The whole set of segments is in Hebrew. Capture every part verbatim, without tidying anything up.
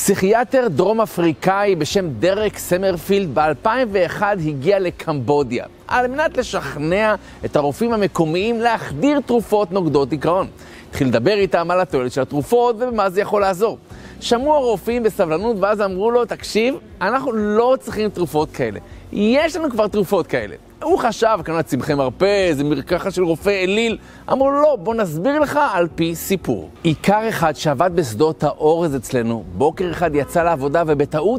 פסיכיאטר דרום אפריקאי בשם דרק סמרפילד ב-אלפיים ואחת הגיע לקמבודיה על מנת לשכנע את הרופאים המקומיים להחדיר תרופות נוגדות דיכאון. התחיל לדבר איתם על התועלת של התרופות ובמה זה יכול לעזור. שמעו הרופאים בסבלנות ואז אמרו לו, תקשיב, אנחנו לא צריכים תרופות כאלה. יש לנו כבר תרופות כאלה. הוא חשב, כנראה צמחי מרפא, זה מרקחה של רופא אליל. אמרו לו, לא, בוא נסביר לך על פי סיפור. עיקר אחד שעבד בשדות האורז אצלנו, בוקר אחד יצא לעבודה ובטעות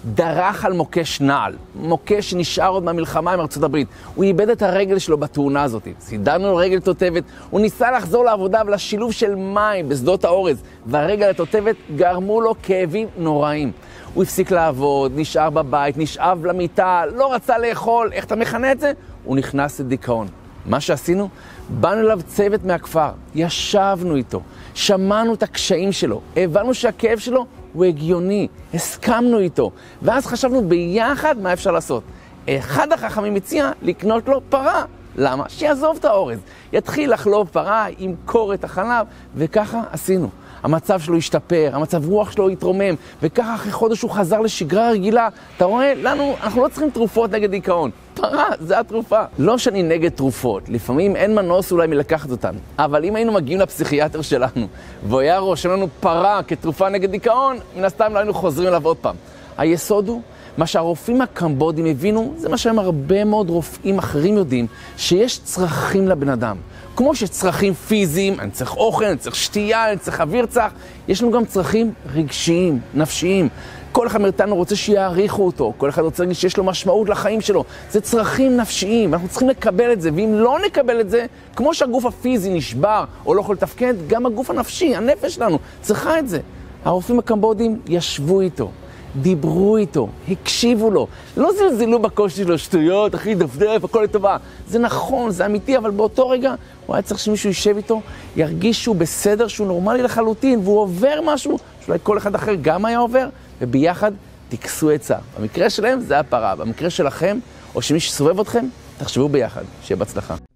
דרך על מוקש נעל. מוקש שנשאר עוד מהמלחמה עם ארצות הברית. הוא איבד את הרגל שלו בתאונה הזאת. סידרנו לו רגל תותבת. הוא ניסה לחזור לעבודה ולשילוב של מים בשדות האורז. והרגל התותבת גרמו לו כאבים נוראים. הוא הפסיק לעבוד, נשאר בבית, נשאב למיטה, לא רצה לאכול. איך אתה מכנה את זה? הוא נכנס לדיכאון. מה שעשינו? באנו אליו צוות מהכפר, ישבנו איתו, שמענו את הקשיים שלו, הבנו שהכאב שלו הוא הגיוני, הסכמנו איתו, ואז חשבנו ביחד מה אפשר לעשות. אחד החכמים הציע לקנות לו פרה. למה? שיעזוב את האורז, יתחיל לחלוב פרה, ימכור את החלב, וככה עשינו. המצב שלו השתפר, המצב רוח שלו התרומם, וככה אחרי חודש הוא חזר לשגרה רגילה. אתה רואה, לנו, אנחנו לא צריכים תרופות נגד דיכאון. פרה, זה התרופה. לא שאני נגד תרופות, לפעמים אין מנוס אולי מלקחת אותן. אבל אם היינו מגיעים לפסיכיאטר שלנו, והוא היה רושם לנו פרה כתרופה נגד דיכאון, מן הסתם לא היינו חוזרים אליו עוד פעם. היסוד הוא, מה שהרופאים הקמבודים הבינו, זה מה שהם הרבה מאוד רופאים אחרים יודעים, שיש צרכים לבן אדם. כמו שיש צרכים פיזיים, אני צריך אוכל, אני צריך שתייה, אני צריך אוויר צח, יש לנו גם צרכים רגשיים, נפשיים. כל אחד מאיתנו רוצה שיעריכו אותו, כל אחד רוצה להרגיש שיש לו משמעות לחיים שלו. זה צרכים נפשיים, אנחנו צריכים לקבל את זה, ואם לא נקבל את זה, כמו שהגוף הפיזי נשבר או לא יכול לתפקד, גם הגוף הנפשי, הנפש שלנו, צריכה את זה. הרופאים הקמבודים ישבו איתו. דיברו איתו, הקשיבו לו, לא זלזלו בקושי שלו, שטויות, אחי, דפדף, הכל לטובה. זה נכון, זה אמיתי, אבל באותו רגע הוא היה צריך שמישהו יישב איתו, ירגיש שהוא בסדר, שהוא נורמלי לחלוטין, והוא עובר משהו שאולי כל אחד אחר גם היה עובר, וביחד תכסו עצה. במקרה שלהם זה הפרה, במקרה שלכם, או שמי שסובב אתכם, תחשבו ביחד, שיהיה בהצלחה.